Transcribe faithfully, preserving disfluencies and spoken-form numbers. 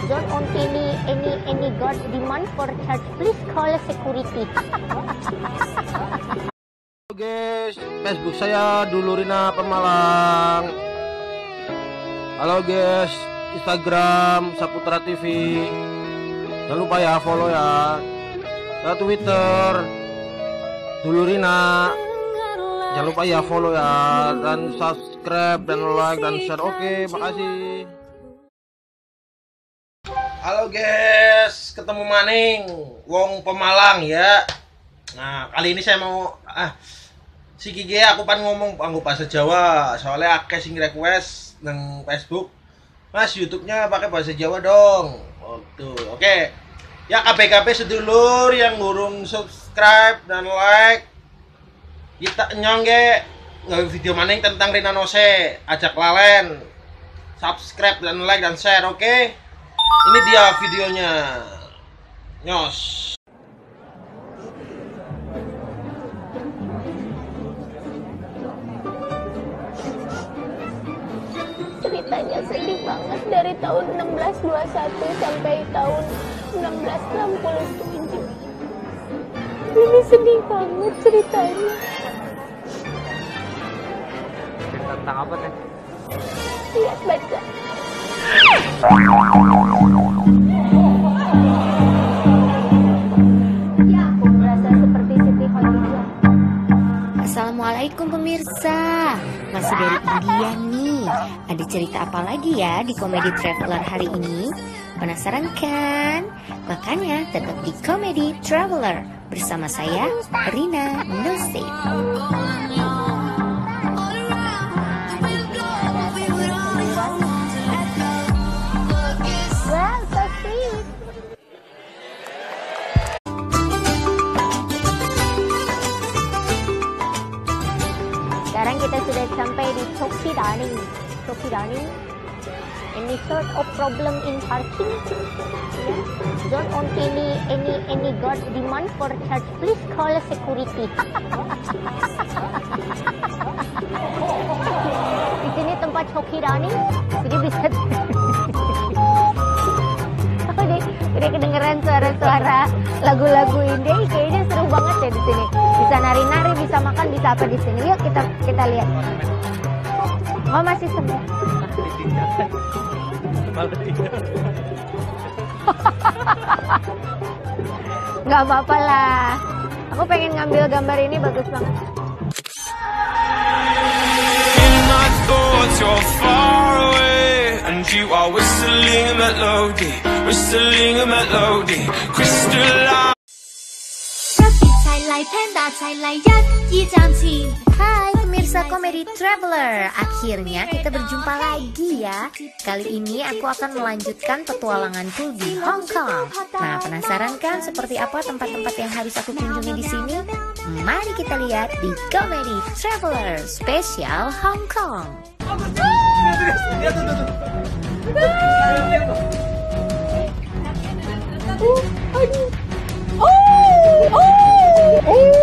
Don't on any any any god demand for charge. Please call security. Halo guys, Facebook saya Dulurina Pemalang. Halo guys, Instagram Saputra T V. Jangan lupa ya follow ya. Ke Twitter Dulurina. Jangan lupa ya follow ya, dan subscribe dan like dan share. Oke, makasih. Halo guys, ketemu maning wong Pemalang ya. Nah, kali ini saya mau ah si Gigi aku pan ngomong anggo bahasa Jawa, soalnya akeh sing request nang Facebook. Mas, YouTube-nya pakai bahasa Jawa dong. Oh, tuh. Oke. Ya K B K B sedulur yang ngurung subscribe dan like. Kita nyongge nge video maning tentang Rina Nose, ajak lalen, subscribe dan like dan share, oke? Okay? Ini dia videonya, nyos. Ceritanya sedih banget dari tahun enam belas dua puluh satu sampai tahun enam belas enam puluh tujuh. Ini sedih banget ceritanya. Tentang apa teh? Lihat baca. Ya, aku merasa seperti Siti Khadijah. Assalamualaikum pemirsa. Masih dari India nih. Ada cerita apa lagi ya di Comedy Traveler hari ini? Penasaran kan? Makanya tetap di Comedy Traveler bersama saya, Rina Nose. Wow, so sweet. Sekarang kita sudah sampai di Choksidani. Choksidani. Any sort of problem in parking? Yeah. Don't on any any any god demand for charge. Please call security. Di sini tempat Choksidani, jadi bisa. Aku deh, udah kedengeran suara-suara lagu-lagu India. Kayaknya seru banget ya di sini. Bisa nari-nari, bisa makan, bisa apa di sini. Yuk kita kita lihat. Oh masih sembuh. Gak apa-apa lah. Aku pengen ngambil gambar ini, bagus banget. You're far away and you are whistling a melody, whistling a melody, crystal. Hai pemirsa Comedy Traveler, akhirnya kita berjumpa lagi ya. Kali ini aku akan melanjutkan petualanganku di Hong Kong. Nah, penasaran kan seperti apa tempat-tempat yang harus aku kunjungi di sini? Mari kita lihat di Comedy Traveler spesial Hong Kong. Oh, oh, oh.